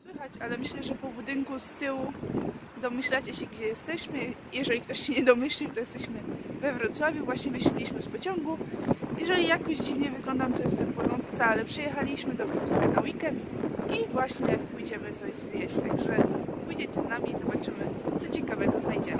Słychać, ale myślę, że po budynku z tyłu domyślacie się, gdzie jesteśmy. Jeżeli ktoś się nie domyślił, to jesteśmy we Wrocławiu. Właśnie wyszliśmy z pociągu. Jeżeli jakoś dziwnie wyglądam, to jestem płonąca, ale przyjechaliśmy do Wrocławia na weekend i właśnie pójdziemy coś zjeść. Także pójdziecie z nami i zobaczymy, co ciekawego znajdziemy.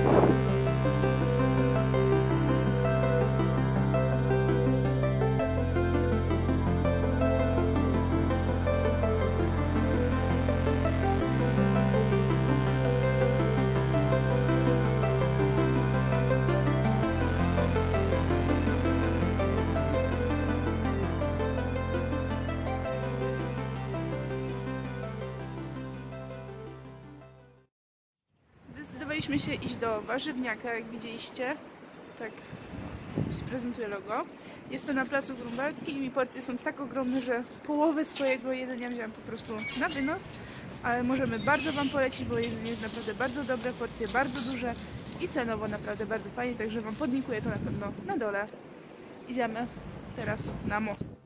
Zdecydowaliśmy się iść do warzywniaka, jak widzieliście. Tak się prezentuje logo. Jest to na Placu Grunwaldzkim i porcje są tak ogromne, że połowę swojego jedzenia wziąłem po prostu na wynos. Ale możemy bardzo Wam polecić, bo jedzenie jest naprawdę bardzo dobre, porcje bardzo duże i cenowo naprawdę bardzo fajnie, także Wam podlinkuję to na pewno na dole. Idziemy teraz na most.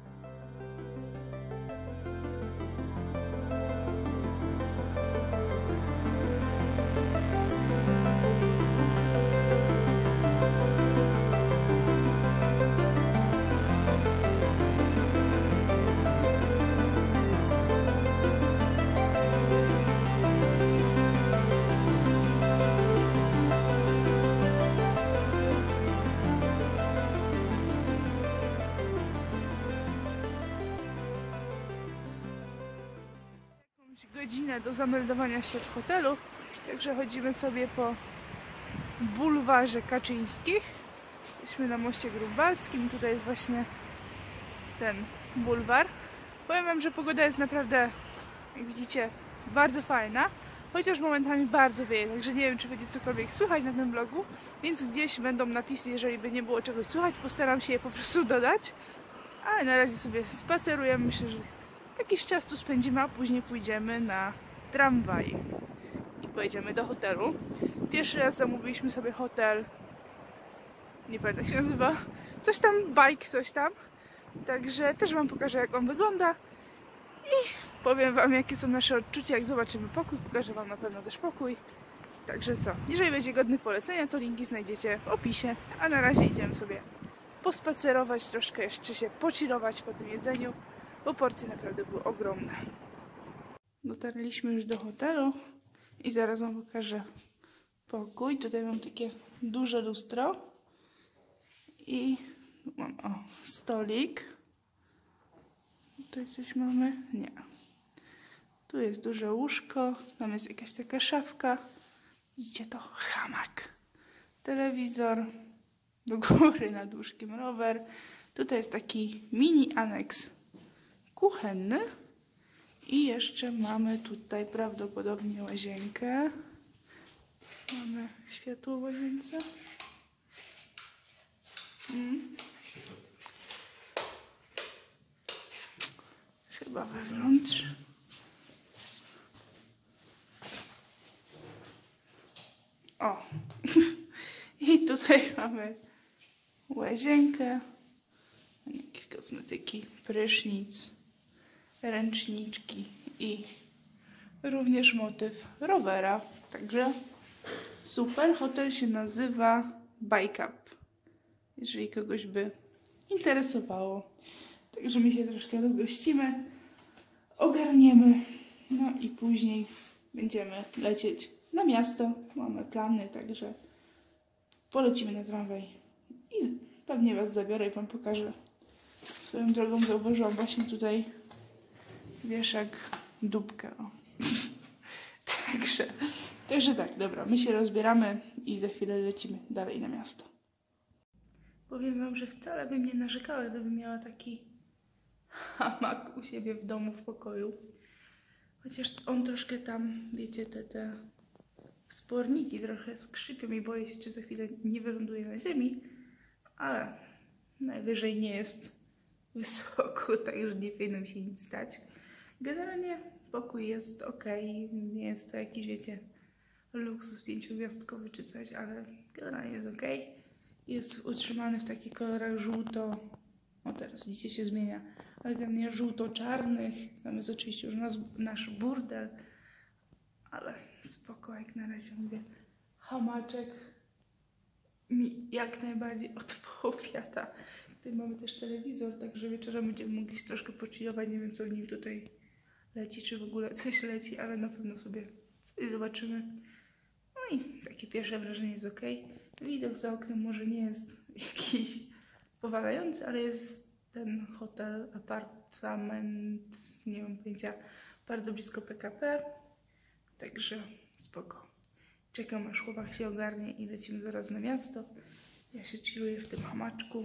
Godzinę do zameldowania się w hotelu, także chodzimy sobie po bulwarze Kaczyńskich. Jesteśmy na moście grunwaldzkim, tutaj jest właśnie ten bulwar. Powiem Wam, że pogoda jest naprawdę, jak widzicie, bardzo fajna, chociaż momentami bardzo wieje, także nie wiem, czy będzie cokolwiek słychać na tym vlogu, więc gdzieś będą napisy, jeżeli by nie było czegoś słychać, postaram się je po prostu dodać, ale na razie sobie spacerujemy, myślę, że jakiś czas tu spędzimy, a później pójdziemy na tramwaj i pojedziemy do hotelu. Pierwszy raz zamówiliśmy sobie hotel, nie pamiętam jak się nazywa, coś tam, bike, coś tam. Także też Wam pokażę, jak on wygląda i powiem Wam, jakie są nasze odczucia, jak zobaczymy pokój. Pokażę Wam na pewno też pokój. Także co, jeżeli będzie godny polecenia, to linki znajdziecie w opisie, a na razie idziemy sobie pospacerować, troszkę jeszcze się pochillować po tym jedzeniu, bo porcje naprawdę były ogromne. Dotarliśmy już do hotelu i zaraz Wam pokażę pokój. Tutaj mam takie duże lustro i mam stolik. Tutaj coś mamy? Nie. Tu jest duże łóżko, tam jest jakaś taka szafka. Widzicie to? Hamak. Telewizor. Do góry nad łóżkiem rower. Tutaj jest taki mini aneks kuchenny. I jeszcze mamy tutaj prawdopodobnie łazienkę. Mamy światło w łazience. Chyba wewnątrz. O! I tutaj mamy łazienkę. Jakieś kosmetyki, prysznic, ręczniczki i również motyw rowera. Także super. Hotel się nazywa Bike Up, jeżeli kogoś by interesowało. Także my się troszkę rozgościmy, ogarniemy, no i później będziemy lecieć na miasto. Mamy plany, także polecimy na tramwaj i pewnie Was zabiorę i Wam pokażę. Swoją drogą zauważyłam właśnie tutaj wieszak, dupkę. O. Także tak, dobra, my się rozbieramy i za chwilę lecimy dalej na miasto. Powiem Wam, że wcale bym nie narzekała, gdybym miała taki hamak u siebie w domu, w pokoju. Chociaż on troszkę tam, wiecie, te wsporniki trochę skrzypią i boję się, czy za chwilę nie wyląduje na ziemi, ale najwyżej nie jest wysoko, także nie powinno mi się nic stać. Generalnie pokój jest ok, nie jest to jakiś, wiecie, luksus 5-gwiazdkowy czy coś, ale generalnie jest ok. Jest utrzymany w takich kolorach żółto, o teraz widzicie się zmienia, ale ten nie żółto-czarnych. Tam jest oczywiście już nasz burdel, ale spoko, jak na razie mówię. Hamaczek mi jak najbardziej odpowiada. Tutaj mamy też telewizor, także wieczorem będziemy mogli się troszkę pochillować. Nie wiem, co w nim tutaj leci, czy w ogóle coś leci, ale na pewno sobie coś zobaczymy. No i takie pierwsze wrażenie jest ok. Widok za oknem może nie jest jakiś powalający, ale jest ten hotel, apartament, nie mam pojęcia, bardzo blisko PKP, także spoko. Czekam, aż chłopak się ogarnie i lecimy zaraz na miasto. Ja się chilluję w tym hamaczku.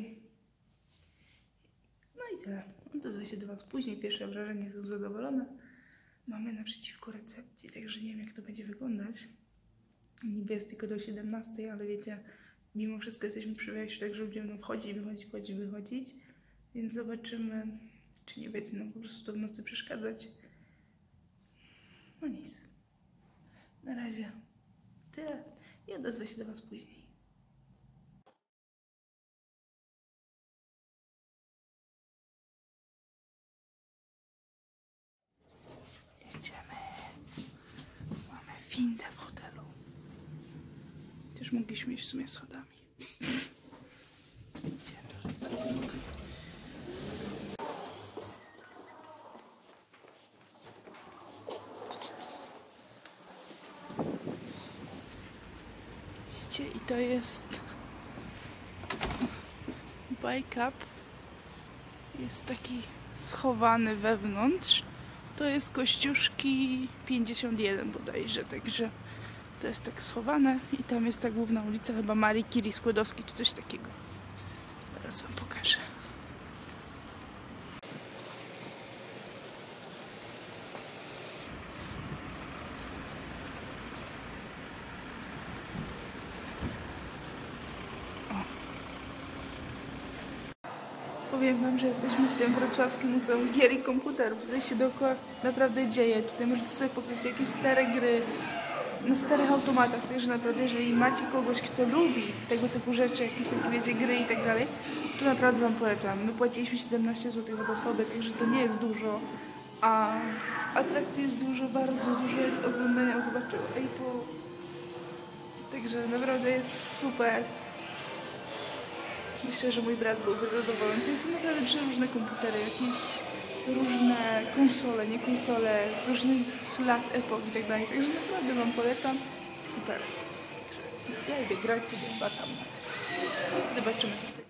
No i tyle. Odezwę się do Was później. Pierwsze wrażenie, jestem zadowolona. Mamy naprzeciwko recepcji, także nie wiem, jak to będzie wyglądać. Niby jest tylko do 17, ale wiecie, mimo wszystko jesteśmy przy wejściu, także będziemy wychodzić. Więc zobaczymy, czy nie będzie nam po prostu to w nocy przeszkadzać. No nic. Na razie tyle i odezwę się do Was później. Jedziemy. Mamy windę w hotelu. Chociaż mogliśmy iść w sumie schodami. I to jest bike up. Jest taki schowany wewnątrz. To jest Kościuszki 51 bodajże, także to jest tak schowane i tam jest ta główna ulica, chyba Marii Curie Skłodowskiej czy coś takiego. Teraz Wam pokażę. Powiem Wam, że jesteśmy w tym wrocławskim Muzeum Gier i Komputerów. Tutaj się dookoła naprawdę dzieje. Tutaj możecie sobie pokryć jakieś stare gry na starych automatach. Także naprawdę, jeżeli macie kogoś, kto lubi tego typu rzeczy, jakieś takie, wiecie, gry i tak dalej, to naprawdę Wam polecam. My płaciliśmy 17 zł od osoby, także to nie jest dużo. A w atrakcji jest dużo, bardzo dużo jest oglądania. Zobaczył Apple. Także naprawdę jest super. Myślę, że mój brat byłby zadowolony. To są naprawdę przeróżne komputery, jakieś różne konsole, nie konsole, z różnych lat, epok i tak dalej. Także naprawdę Wam polecam. Super. Także ja idę grać sobie, batam na tym. Zobaczymy, co z tego.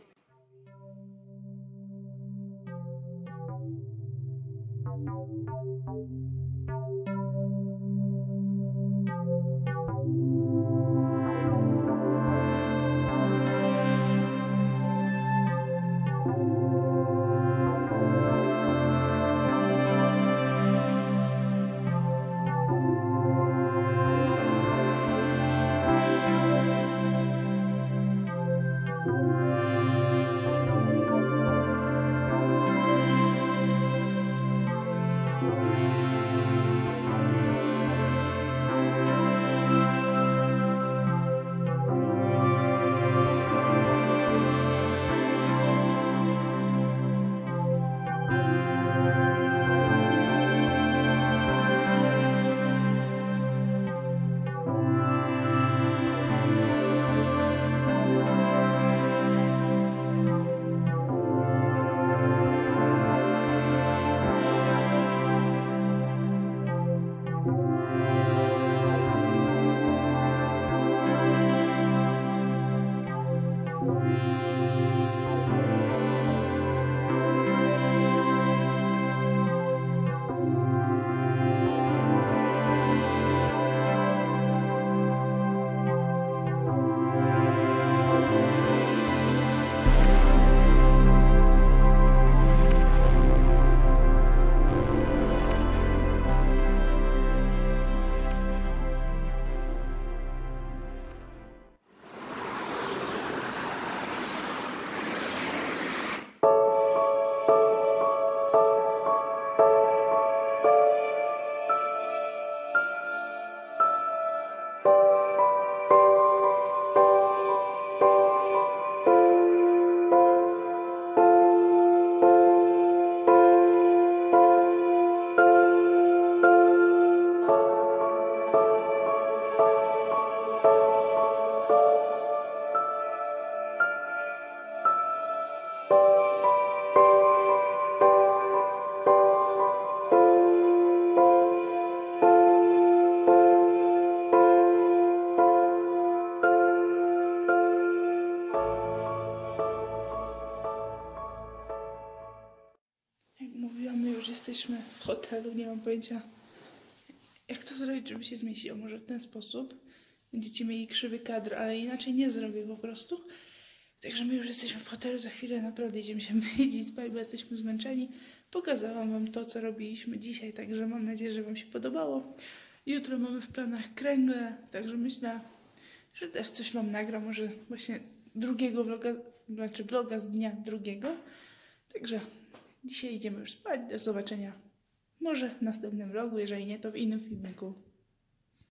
hotelu. Nie mam pojęcia, jak to zrobić, żeby się zmieściło. Może w ten sposób. Będziecie mieli krzywy kadr, ale inaczej nie zrobię po prostu. Także my już jesteśmy w hotelu. Za chwilę naprawdę idziemy się myć i spać, bo jesteśmy zmęczeni. Pokazałam wam to, co robiliśmy dzisiaj, także mam nadzieję, że wam się podobało. Jutro mamy w planach kręgle, także myślę, że też coś wam nagram, może właśnie drugiego vloga, znaczy vloga z dnia drugiego. Także dzisiaj idziemy już spać, do zobaczenia może w następnym vlogu, jeżeli nie, to w innym filmiku.